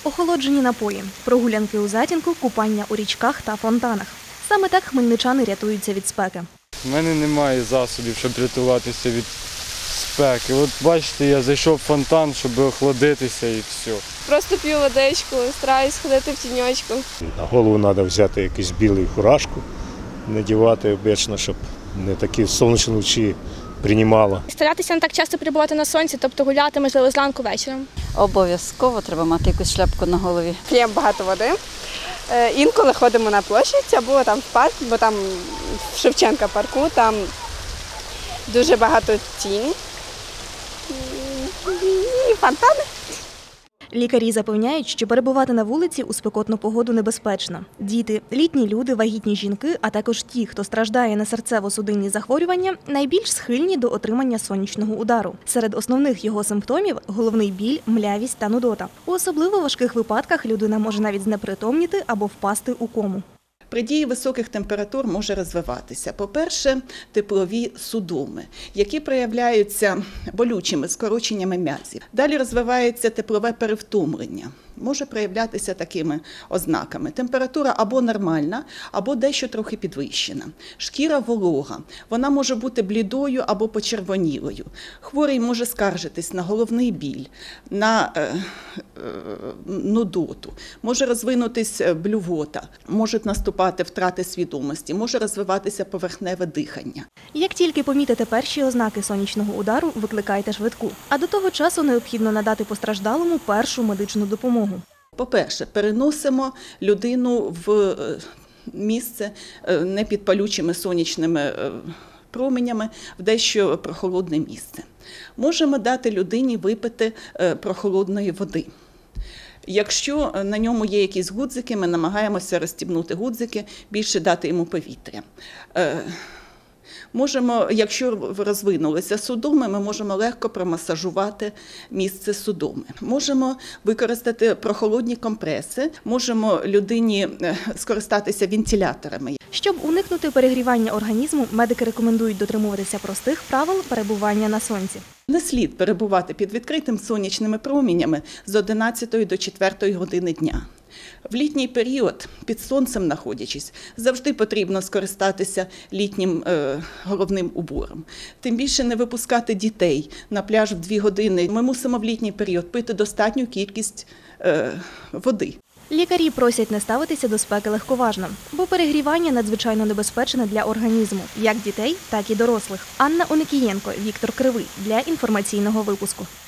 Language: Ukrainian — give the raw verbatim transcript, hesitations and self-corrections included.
Охолоджені напої, прогулянки у затінку, купання у річках та фонтанах. Саме так хмельничани рятуються від спеки. У мене немає засобів, щоб рятуватися від спеки. От бачите, я зайшов в фонтан, щоб охолодитися і все. Просто п'ю водичку, стараюсь ходити в тіньочку. На голову треба взяти якусь білу фуражку, надівати обично, щоб не такі сонячні лучі приймало. Старатися не так часто перебувати на сонці, тобто гуляти, можливо, зранку вечором. Обов'язково треба мати якусь шляпку на голові. П'ємо багато води. Інколи ходимо на площадь або там в парк, бо там в Шевченка парку, там дуже багато тіні і фонтани. Лікарі запевняють, що перебувати на вулиці у спекотну погоду небезпечно. Діти, літні люди, вагітні жінки, а також ті, хто страждає на серцево-судинні захворювання, найбільш схильні до отримання сонячного удару. Серед основних його симптомів – головний біль, млявість та нудота. У особливо важких випадках людина може навіть знепритомніти або впасти у кому. При дії високих температур може розвиватися, по-перше, теплові судоми, які проявляються болючими скороченнями м'язів. Далі розвивається теплове перевтомлення. Може проявлятися такими ознаками. Температура або нормальна, або дещо трохи підвищена. Шкіра волога. Вона може бути блідою або почервонілою. Хворий може скаржитись на головний біль, на е, е, нудоту. Може розвинутись блювота, можуть наступати втрати свідомості, може розвиватися поверхневе дихання. Як тільки помітите перші ознаки сонячного удару, викликайте швидку. А до того часу необхідно надати постраждалому першу медичну допомогу. По-перше, переносимо людину в місце не під палючими сонячними променями, в дещо прохолодне місце. Можемо дати людині випити прохолодної води. Якщо на ньому є якісь гудзики, ми намагаємося розстібнути гудзики, більше дати йому повітря. Можемо, якщо розвинулися судоми, ми можемо легко промасажувати місце судоми. Можемо використати прохолодні компреси, можемо людині скористатися вентиляторами. Щоб уникнути перегрівання організму, медики рекомендують дотримуватися простих правил перебування на сонці. Не слід перебувати під відкритим сонячними проміннями з одинадцятої до четвертої години дня. В літній період, під сонцем знаходячись, завжди потрібно скористатися літнім е, головним убором. Тим більше не випускати дітей на пляж в дві години. Ми мусимо в літній період пити достатню кількість е, води. Лікарі просять не ставитися до спеки легковажно, бо перегрівання надзвичайно небезпечне для організму, як дітей, так і дорослих. Анна Оникієнко, Віктор Кривий для інформаційного випуску.